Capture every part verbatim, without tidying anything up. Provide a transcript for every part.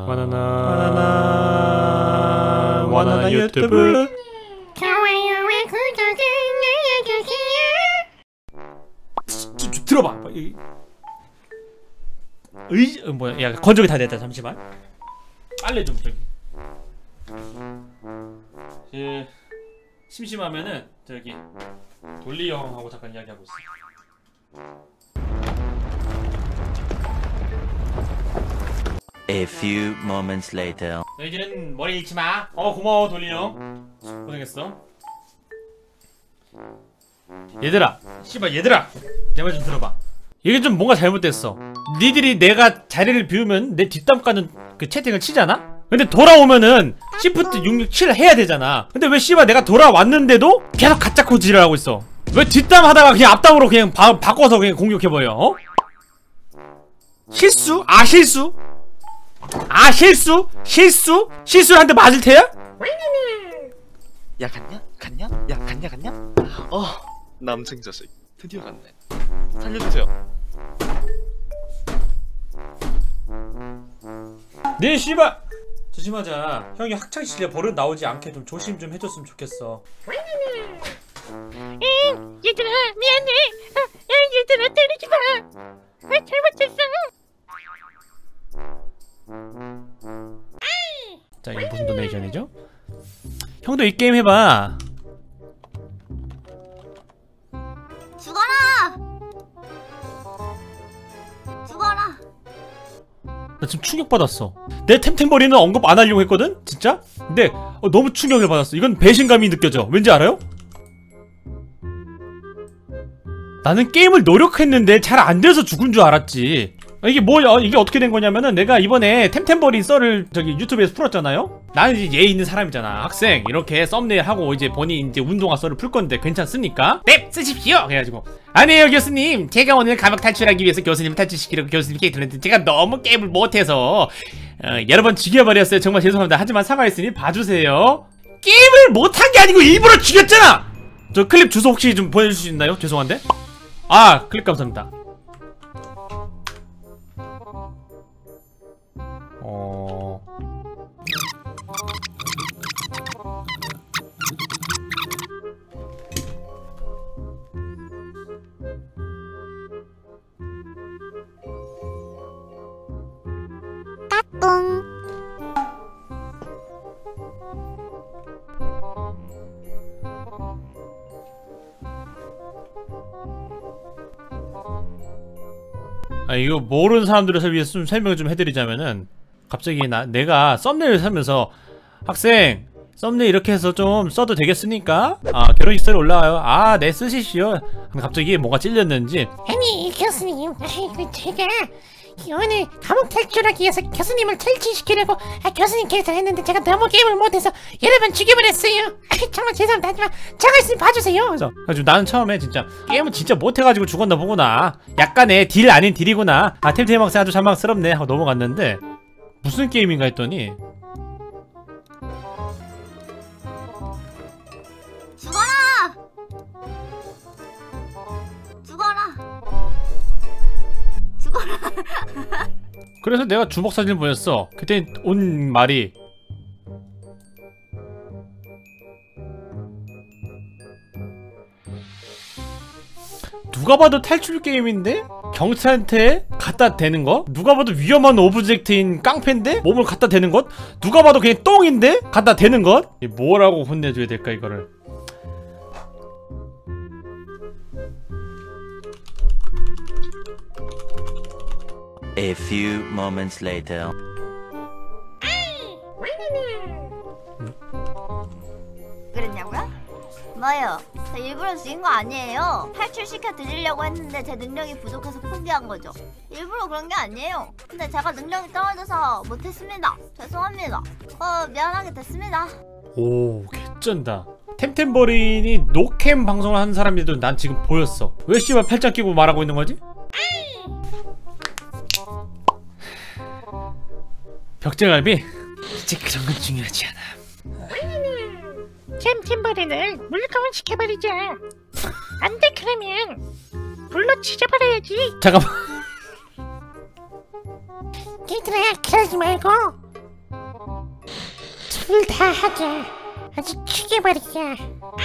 바나나 바나나 바나나 유튜브 좋아요와 구독을 눌러주세요. 들어봐. 의 어, 뭐야? 야 건조기 다 됐다. 잠시만. 빨래 좀 저기. 그 심심하면은 저기 돌리 형하고 잠깐 이야기하고 있어. A few moments later. 너 이제는 머리 잃지 마. 어 고마워 돌리 형. 고생했어. 얘들아, 씨발 얘들아, 내 말 좀 들어봐. 이게 좀 뭔가 잘못됐어. 니들이 내가 자리를 비우면 내 뒷담 까는 그 채팅을 치잖아? 근데 돌아오면은 시프트 육육칠 해야 되잖아. 근데 왜 씨발 내가 돌아왔는데도 계속 가짜 코지를 하고 있어. 왜 뒷담 하다가 그냥 앞담으로 그냥 바, 바꿔서 그냥 공격해버려. 어? 실수? 아 실수? 아 실수? 실수? 실수를 한 대 맞을 테야? 야 갔냐? 갔냐? 야 갔냐 갔냐? 어 남생 자식 드디어 갔네. 살려주세요. 네 씨발 조심하자. 형이 학창시절에 버릇 나오지 않게 좀 조심 좀 해줬으면 좋겠어. 응, 얘들아 미안해. 아, 얘들아 때리지 마. 아, 잘못했어. 자 이게 무슨 도네이션이죠? 형도 이 게임 해봐. 죽어라. 죽어라. 나 지금 충격받았어. 내 템템버리는 언급 안 하려고 했거든? 진짜? 근데 어, 너무 충격을 받았어. 이건 배신감이 느껴져. 왠지 알아요? 나는 게임을 노력했는데 잘 안 돼서 죽은 줄 알았지. 이게 뭐야? 이게 어떻게 된 거냐면은 내가 이번에 템템버린 썰을 저기 유튜브에서 풀었잖아요? 나는 이제 예의 있는 사람이잖아. 학생 이렇게 썸네일 하고 이제 본인 이제 운동화 썰을 풀 건데 괜찮습니까? 네! 쓰십시오! 그래가지고 아니에요 교수님, 제가 오늘 감옥 탈출하기 위해서 교수님을 탈출시키려고 교수님께 들었는데 제가 너무 게임을 못해서 어, 여러 번 죽여버렸어요. 정말 죄송합니다. 하지만 사과했으니 봐주세요. 게임을 못한 게 아니고 일부러 죽였잖아! 저 클립 주소 혹시 좀 보여줄 수 있나요? 죄송한데? 아 클립 감사합니다. 어... 뿡. 아 이거 모르는 사람들을 위해서 좀 설명을 좀 해드리자면은 갑자기 나 내가 썸네일을 사면서 학생 썸네일 이렇게 해서 좀 써도 되겠습니까? 아 결혼식 썰 올라와요. 아 네 쓰십시오. 갑자기 뭔가 찔렸는지 아니 교수님, 아이고 제가 오늘 감옥 탈출하기 위해서 교수님을 탈출시키려고 아, 교수님께서 했는데 제가 너무 게임을 못해서 여러 번 죽여버렸어요. 아, 정말 죄송합니다. 하지만 제가 있으면 봐주세요. 그래서 가지고 나는 처음에 진짜 게임은 진짜 못해가지고 죽었나 보구나. 약간의 딜 아닌 딜이구나. 아 템템 학생 아주 잔망스럽네 하고 넘어갔는데 무슨 게임인가 했더니 죽어라. 죽어라. 죽어라. 그래서 내가 주먹 사진을 보냈어. 그때 온 말이 누가 봐도 탈출 게임인데? 경찰한테 갖다 대는 거? 누가 봐도 위험한 오브젝트인 깡패인데? 몸을 갖다 대는 것? 누가 봐도 그냥 똥인데? 갖다 대는 것? 뭐라고 혼내줘야 될까 이거를. A few moments later. 그랬냐고요? 뭐요? 저 일부러 죽인 거 아니에요. 탈출시켜 드리려고 했는데 제 능력이 부족해서 포기한 거죠. 일부러 그런 게 아니에요. 근데 제가 능력이 떨어져서 못했습니다. 죄송합니다. 어 미안하게 됐습니다. 오 개쩐다. 템템버린이 노캠 방송을 하는 사람들도 난 지금 보였어. 왜 씨발 팔짱 끼고 말하고 있는 거지? 벽제갈비? 이제 그런 건 중요하지 않아. 템템버린을 물감을 시켜버리자. 안돼 그러면 불로 치져버려야지. 잠깐만. 얘들아 그러지 말고 둘 다 하자. 아주 죽여버리자.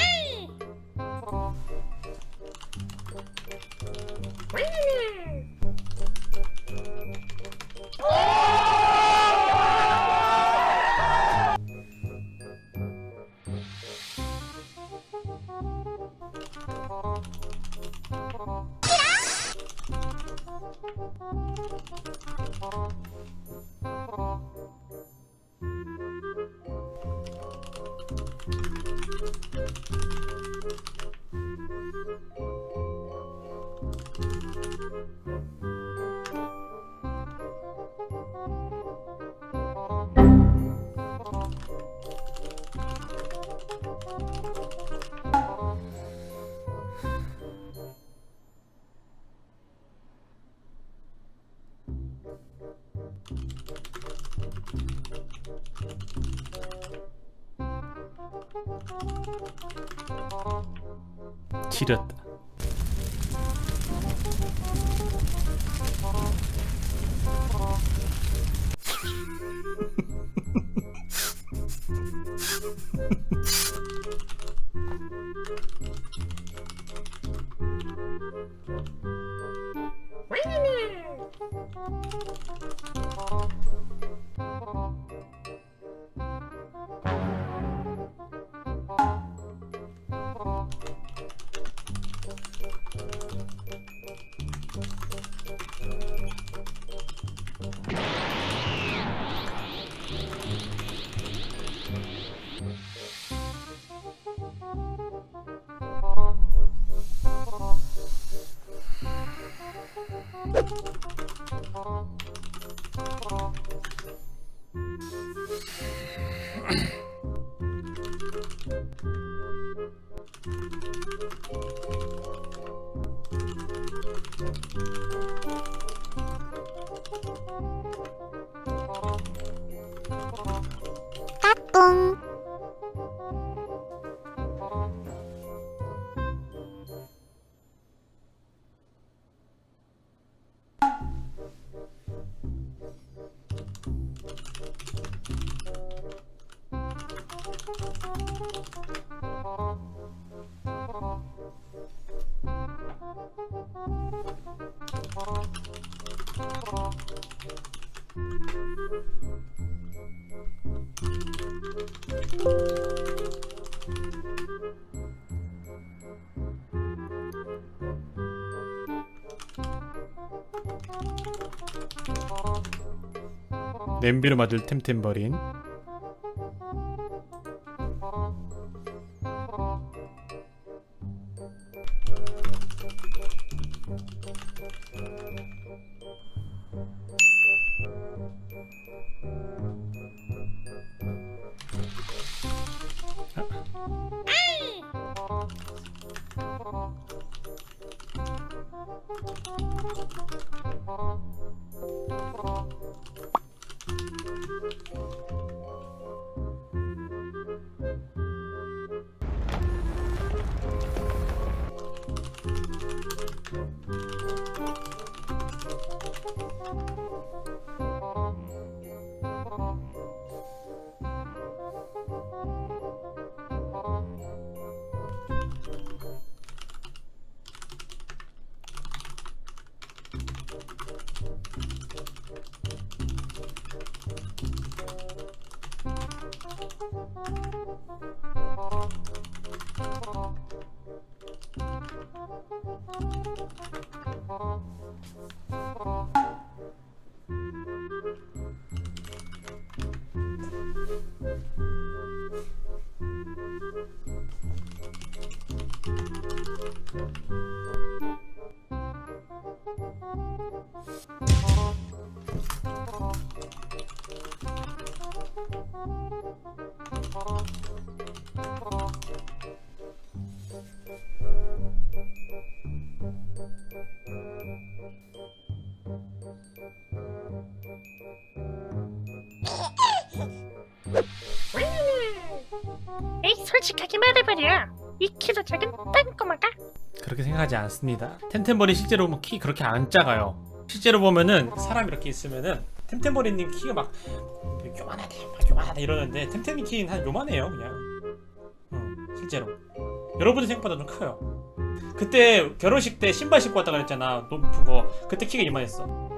지렸다. 까꿍. 냄비로 만들 템템버린. 에이, 솔직하게 말해버려. 이 키도 작은 땅꼬마가. 그렇게 생각하지 않습니다. 템템버린 실제로 보면 키 그렇게 안 작아요. 실제로 보면은 사람 이렇게 있으면은 템템버리님 키가 막 요만하다 막 요만하다 이러는데 템템이 키는 한 요만해요 그냥. 어, 실제로 여러분들 생각보다 좀 커요. 그때 결혼식 때 신발 신고 왔다 그랬잖아 높은 거. 그때 키가 이만했어.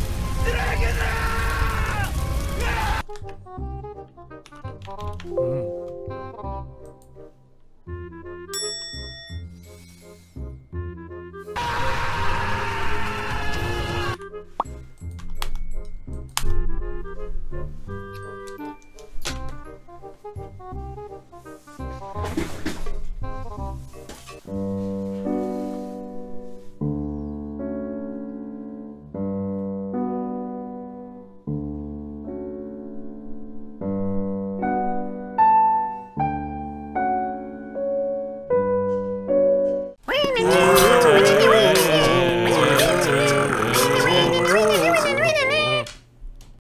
음.